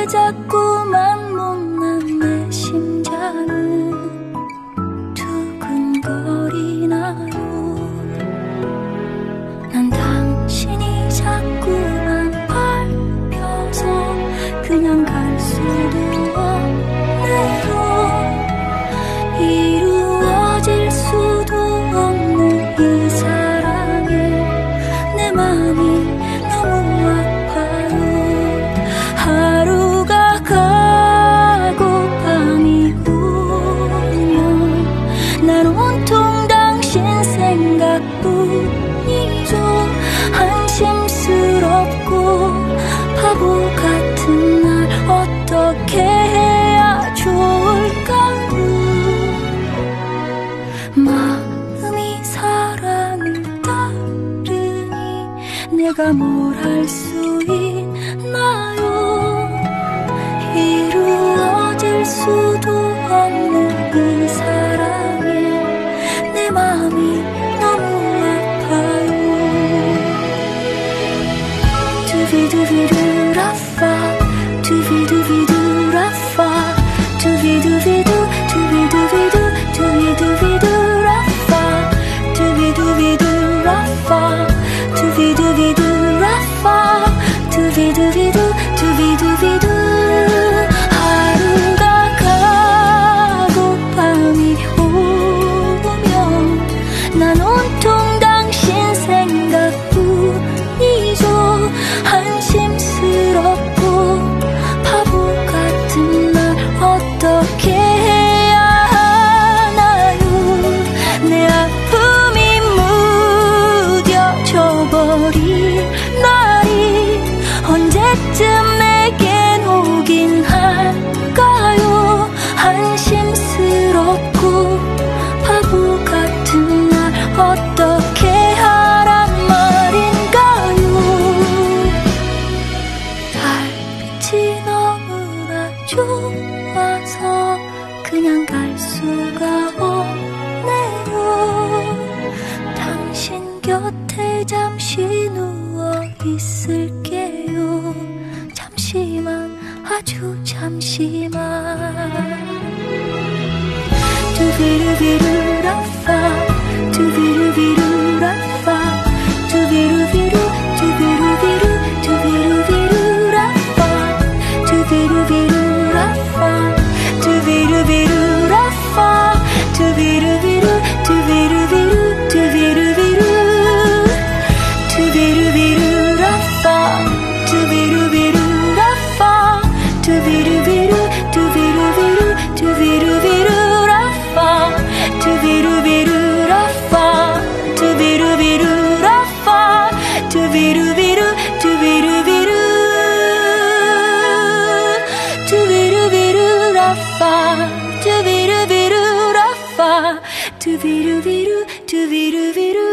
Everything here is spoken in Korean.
왜 자꾸만 못난 내 심장은 두근거리나요? 난 당신이 자꾸만 밟혀서 그냥 갈 수도 없네요. 이루어질 수도 없는 이 사랑에 내 맘이 너무 아파요. 하루가 가고 밤이 오면 난 온통 당신 생각뿐이죠. 한심스럽고 바보 같은 날 어떻게 해야 좋을까요? 마음이 사랑을 따르니 내가 뭘 할 수 있나요? 이루어질 수도 없는 이 사랑에 내 마음이 너무 아파요. 두비두비두라파 두비두비두라파 두비두비두 두비두비두 두비두비두라파 두비두비두라파 두비두비두라파 두비두비두 두비두비두. 하루가 가고 밤이 오면 난 온통 당신 생각뿐이죠. 한심스럽고 바보 같은 날 어떻게 해야 하나요? 내 아픔이 무뎌져 버린 날이 언제쯤 내겐 오긴 할까요? 한심스럽고 바보 같은 날 어떻게 하란 말인가요? 달빛이 너무나 좋아서 그냥 갈 수가 없네요. 당신 곁에 잠시 누워 있을게요. 잠시만, 아주 잠시만. 두비루비루라파 두비루비루라파 두비루비루 두비루비루 두비루비루라파 두비루비루라파 두비루비루라파 두비루비루 두비루비루 두비루비루 두비루비루라파 두비루비루라파 두비루비루 두비루비루 두비루비루라파 두비루비루라파 두비루비루라파 두비루비루 두비루비루 두비루비루라파 두비루비루라파 두비루비루 두비루비루